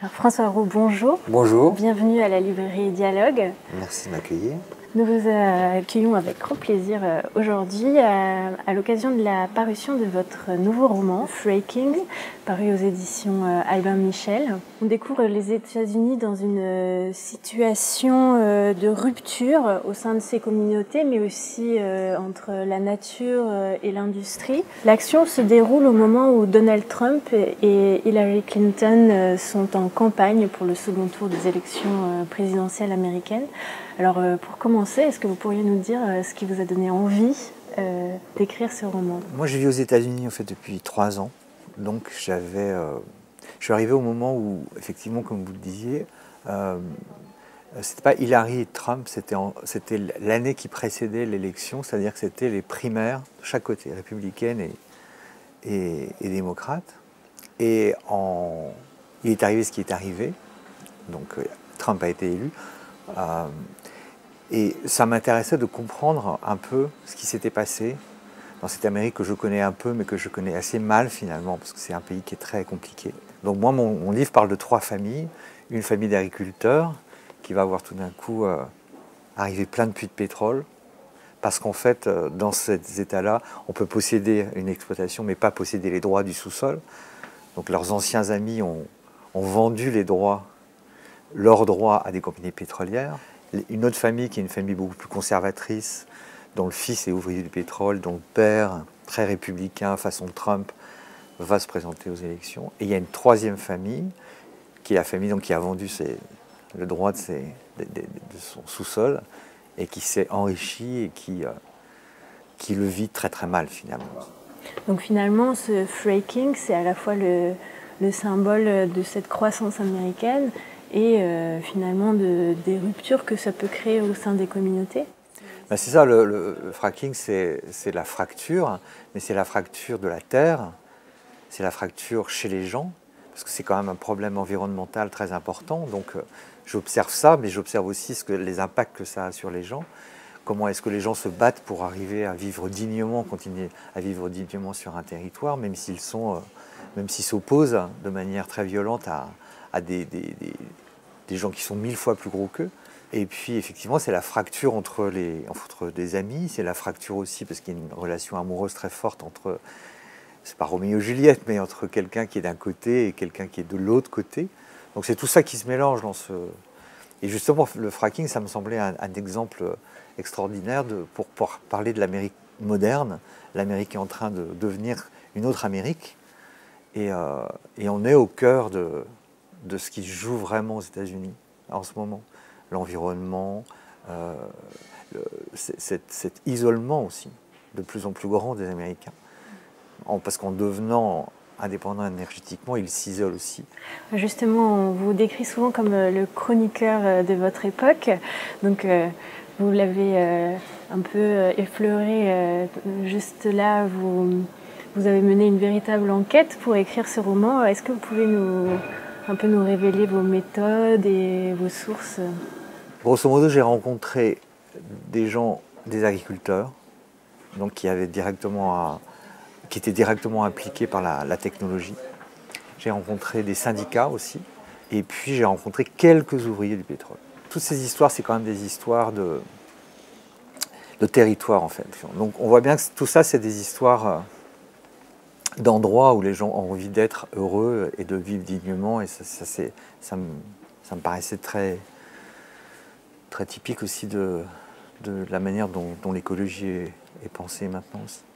Alors, François Roux, bonjour. Bonjour. Bienvenue à la librairie Dialogue. Merci de m'accueillir. Nous vous accueillons avec grand plaisir aujourd'hui à l'occasion de la parution de votre nouveau roman, Fracking, paru aux éditions Albin Michel. On découvre les États-Unis dans une situation de rupture au sein de ces communautés, mais aussi entre la nature et l'industrie. L'action se déroule au moment où Donald Trump et Hillary Clinton sont en campagne pour le second tour des élections présidentielles américaines. Alors, pour commencer, est-ce que vous pourriez nous dire ce qui vous a donné envie d'écrire ce roman? Moi, je vis aux États-Unis en fait depuis 3 ans. Donc, je suis arrivé au moment où, effectivement, comme vous le disiez, c'était pas Hillary et Trump, c'était l'année qui précédait l'élection, c'est-à-dire que c'était les primaires de chaque côté, républicaine et démocrate. Et il est arrivé ce qui est arrivé. Donc, Trump a été élu. Et ça m'intéressait de comprendre un peu ce qui s'était passé dans cette Amérique que je connais un peu, mais que je connais assez mal finalement, parce que c'est un pays qui est très compliqué. Donc moi, mon livre parle de 3 familles. Une famille d'agriculteurs qui va voir tout d'un coup arriver plein de puits de pétrole, parce qu'en fait, dans ces états-là, on peut posséder une exploitation, mais pas posséder les droits du sous-sol. Donc leurs anciens amis ont vendu leurs droits à des compagnies pétrolières. Une autre famille qui est une famille beaucoup plus conservatrice, dont le fils est ouvrier du pétrole, dont le père, très républicain, façon Trump, va se présenter aux élections. Et il y a une troisième famille, qui est la famille donc, qui a vendu le droit de son sous-sol et qui s'est enrichie et qui le vit très très mal finalement. Donc finalement, ce fracking, c'est à la fois le symbole de cette croissance américaine et finalement des ruptures que ça peut créer au sein des communautés. Ben c'est ça, le fracking, c'est la fracture, mais c'est la fracture de la terre, c'est la fracture chez les gens, parce que c'est quand même un problème environnemental très important. Donc j'observe ça, mais j'observe aussi les impacts que ça a sur les gens. Comment est-ce que les gens se battent pour arriver à vivre dignement, continuer à vivre dignement sur un territoire, même s'ils s'opposent de manière très violente à des gens qui sont 1000 fois plus gros qu'eux. Et puis effectivement, c'est la fracture entre des amis, c'est la fracture aussi parce qu'il y a une relation amoureuse très forte entre, c'est pas Roméo et Juliette, mais entre quelqu'un qui est d'un côté et quelqu'un qui est de l'autre côté. Donc c'est tout ça qui se mélange dans ce... Et justement, le fracking, ça me semblait un exemple extraordinaire pour parler de l'Amérique moderne. L'Amérique est en train de devenir une autre Amérique. Et on est au cœur de ce qui se joue vraiment aux États-Unis en ce moment. L'environnement, cet isolement aussi, de plus en plus grand des Américains. Parce qu'en devenant indépendants énergétiquement, ils s'isolent aussi. Justement, on vous décrit souvent comme le chroniqueur de votre époque. Donc, vous l'avez un peu effleuré juste là. Vous avez mené une véritable enquête pour écrire ce roman. Est-ce que vous pouvez un peu nous révéler vos méthodes et vos sources? Grosso modo, j'ai rencontré des gens, des agriculteurs, donc qui étaient directement impliqués par la technologie. J'ai rencontré des syndicats aussi, et puis j'ai rencontré quelques ouvriers du pétrole. Toutes ces histoires, c'est quand même des histoires de territoire en fait. Donc on voit bien que tout ça, c'est des histoires d'endroits où les gens ont envie d'être heureux et de vivre dignement, et ça me paraissait très typique aussi de la manière dont l'écologie est pensée maintenant aussi.